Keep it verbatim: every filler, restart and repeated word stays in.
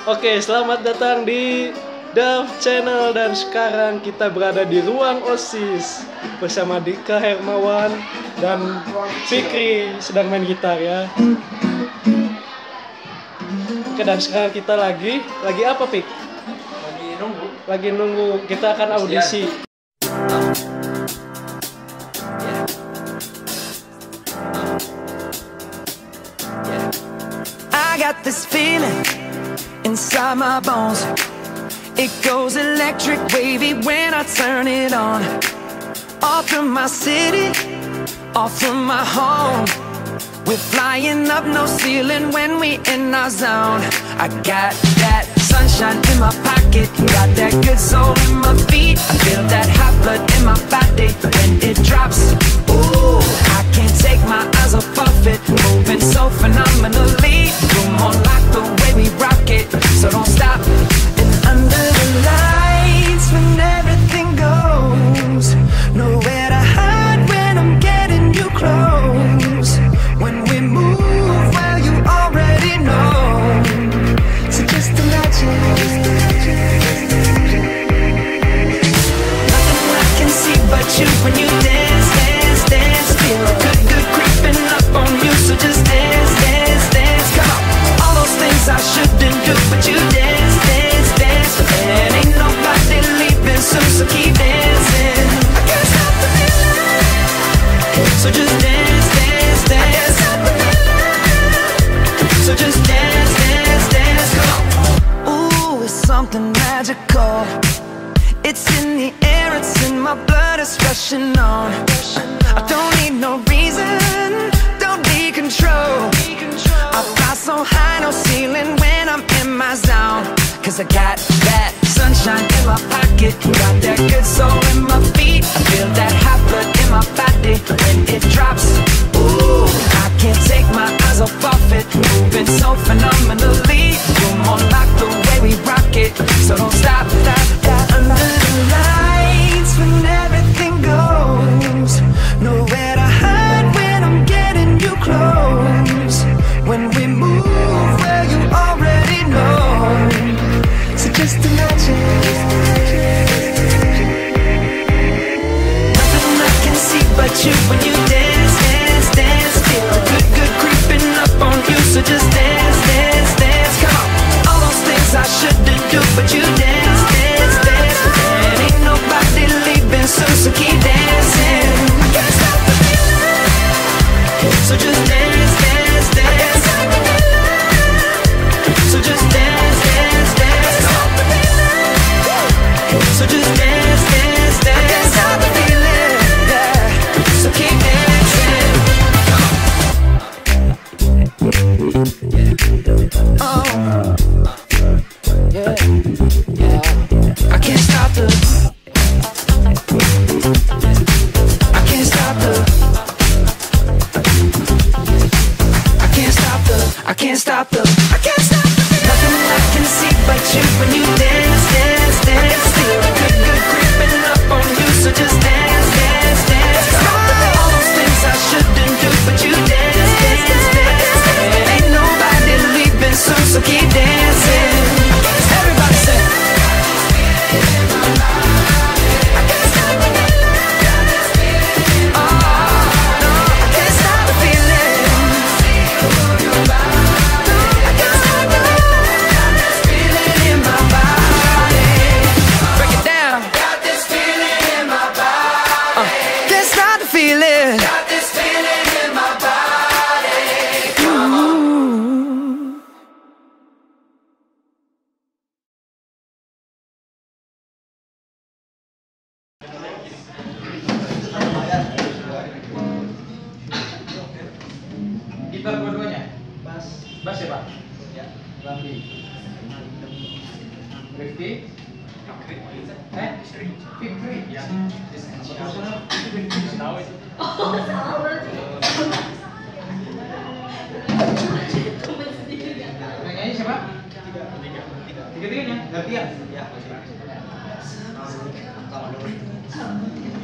Oke, selamat datang di Dav Channel dan sekarang kita berada di ruang OSIS bersama Dika Hermawan dan Fikri sedang main gitar ya. Oke, dan sekarang kita lagi lagi apa, Fik? Lagi nunggu. Lagi nunggu, kita akan audisi. I got this feeling inside my bones. It goes electric wavy when I turn it on. Off from my city, off from my home. We're flying up, no ceiling when we in our zone. I got that sunshine in my pocket, got that good soul in my feet. I feel that hot blood in my body when it drops. Ooh, I can't take my eyes off of it, moving so phenomenally. You're more like the way we rock it, so don't stop. And under the lights, when everything goes, nowhere to hide when I'm getting you close. When we move, well, you already know. So just imagine. Nothing I can see but you when you dance, dance, dance. Feel good, good creeping up on you. So just dance, dance, dance. Come on. All those things I shouldn't do, but you dance, dance, dance. And ain't nobody leaving soon, so keep dancing. I can't stop the feeling. So just dance, dance, dance. So just dance, dance, dance. Come on. Ooh, it's something magical. It's in the air, it's in my blood, it's rushing on. I don't need no reason, don't need control. I fly so high, no ceiling when I'm in my zone. Cause I got that sunshine in my pocket, got that good soul in my feet. I feel that hot blood in my body when it drops. Ooh, I can't take my eyes off of it, moving so phenomenally. You're more like the way we rock it, so don't stop, stop, stop. Under the lights, when everything goes, nowhere to hide when I'm getting you close. When we move, well, you already know. So just imagine. Nothing I can see but you when you dance, dance, dance. Feel good, good creeping up on you. So just dance, dance, dance. Come on. All those things I shouldn't do, but you dance, dance, dance. And ain't nobody leaving soon, so keep dancing. I can't stop the feeling. So just dance, dance, dance. So just dance, dance, dance. So just dance, dance, dance. I can't stop the feeling, yeah. So keep dancing. Oh, yeah, yeah. I can't stop the. I can't stop the. I can't stop the. I can't stop the. I can't stop the. Nothing I can see but you when you dance, dance, dance. Feel good, good creeping up on you. So just dance, dance, dance. All those things I shouldn't do, but you dance, dance, dance. And ain't nobody leaving soon, so keep dancing. Everybody say. I can't stop the feeling. Oh no, I can't stop the feeling. I can't stop the feeling in my body. Break it down. Got this feeling in my body. Uh, can't stop the feeling. Got this feeling in my body. Come on. Gitar dua-duanya? Bass. Bass ya, Pak? Ya. Lambi. Rifki? Eh? Fikri? Ya. Tahu itu. Oh, salah berarti. Temen sendiri gak tahu. Yang nyanyi siapa? Tiga. Tiga. Tiga. Tiga-tiganya? Gantian? Ya. Sama dulu.